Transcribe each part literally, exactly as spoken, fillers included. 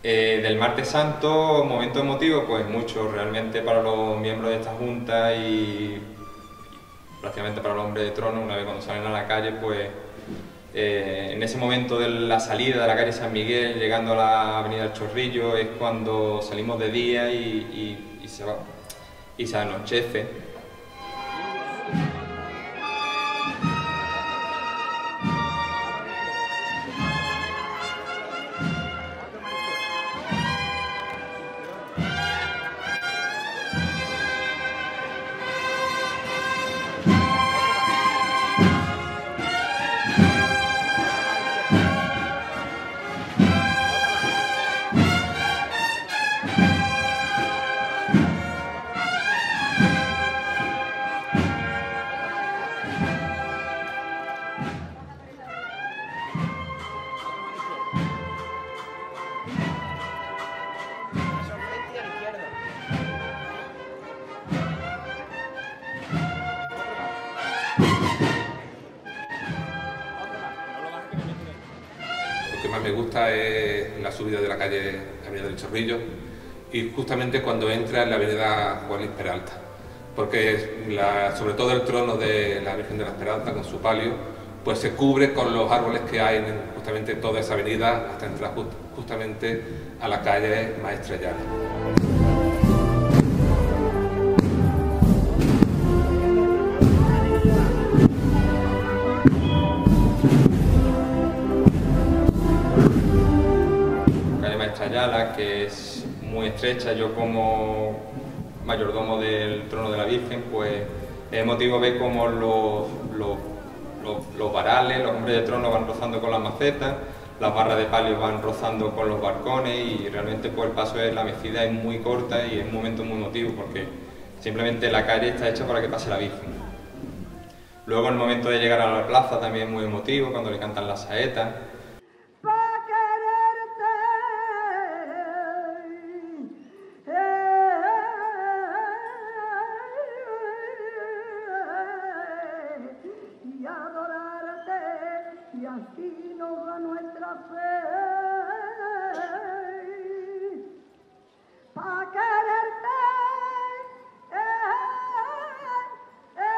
Eh, del Martes Santo, momento emotivo, pues mucho realmente para los miembros de esta Junta y prácticamente para los hombres de trono. Una vez cuando salen a la calle, pues eh, en ese momento de la salida de la calle San Miguel, llegando a la avenida del Chorrillo, es cuando salimos de día y, y, y, se, va, y se anochece. Lo que más me gusta es la subida de la calle Avenida del Chorrillo y justamente cuando entra en la avenida Juan Luis Peralta, porque la, sobre todo el trono de la Virgen de la Esperanza con su palio, pues se cubre con los árboles que hay en justamente toda esa avenida hasta entrar just, justamente a la calle Maestre Llanes. Ayala, que es muy estrecha. Yo como mayordomo del trono de la Virgen, pues es emotivo ver cómo los, los, los, los varales, los hombres de trono van rozando con las macetas, las barras de palio van rozando con los balcones y realmente pues el paso de la mecida es muy corta y es un momento muy emotivo porque simplemente la calle está hecha para que pase la Virgen. Luego el momento de llegar a la plaza también es muy emotivo, cuando le cantan las saetas. Y así nos va nuestra fe, pa' quererte, eh, eh,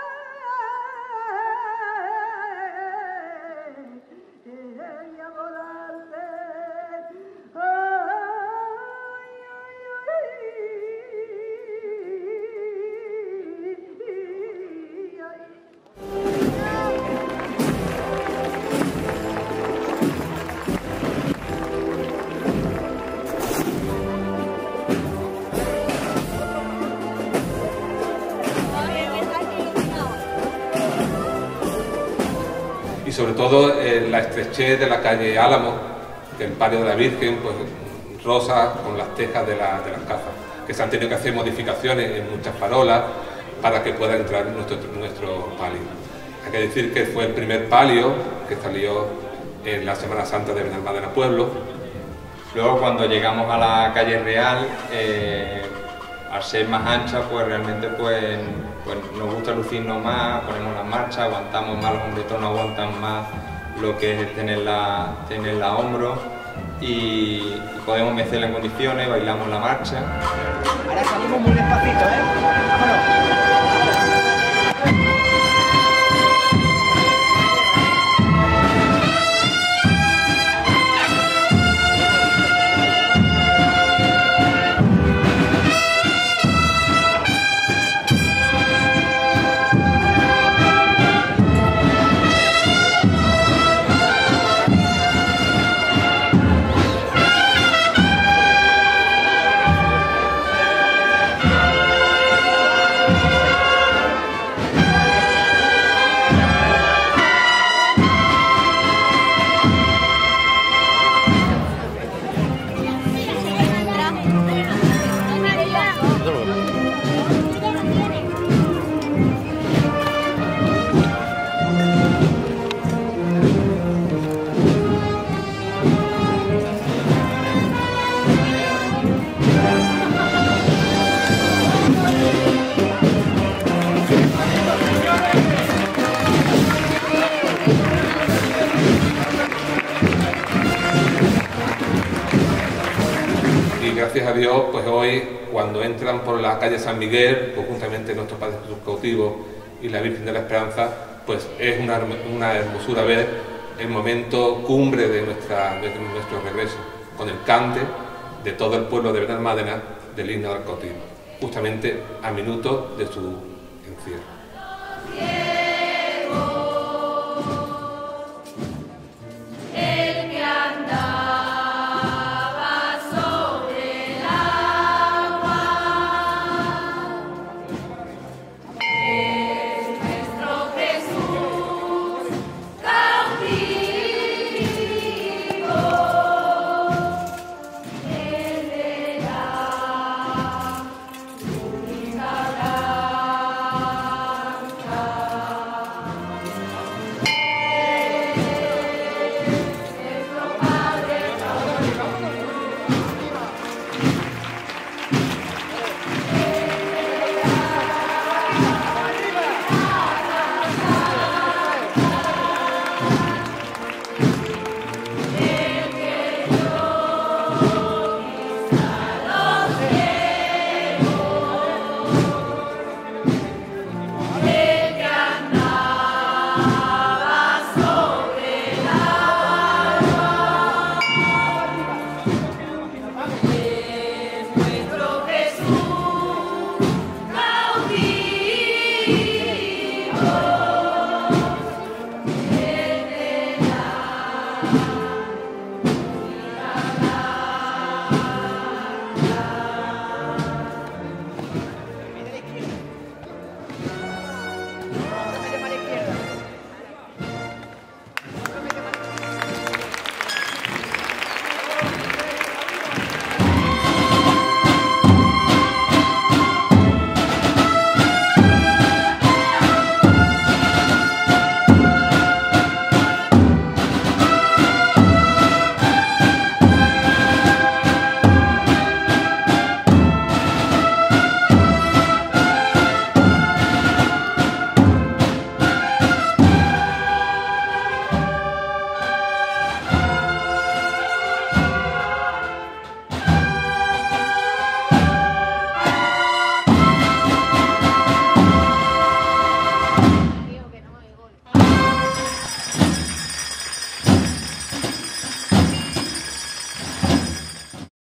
eh, eh, y adorarte. Y sobre todo eh, la estrechez de la calle Álamo, el palio de la Virgen, pues rosa con las tejas de, la, de las casas, que se han tenido que hacer modificaciones en muchas farolas para que pueda entrar nuestro, nuestro palio. Hay que decir que fue el primer palio que salió en la Semana Santa de Benalmádena Pueblo. Luego cuando llegamos a la calle Real, eh, al ser más ancha, pues realmente pues, pues nos gusta lucirnos más, ponemos las marchas, aguantamos más, los hombres de trono aguantan más lo que es tenerla, tenerla a hombros y, y podemos mecerla en condiciones, bailamos la marcha. Ahora salimos muy despacito, ¿eh? Vámonos. gracias a Dios, pues hoy, cuando entran por la calle San Miguel, conjuntamente nuestro Padre Jesús cautivo y la Virgen de la Esperanza, pues es una, una hermosura ver el momento cumbre de, nuestra, de nuestro regreso, con el cante de todo el pueblo de Benalmádena del himno del cautivo, justamente a minutos de su encierro.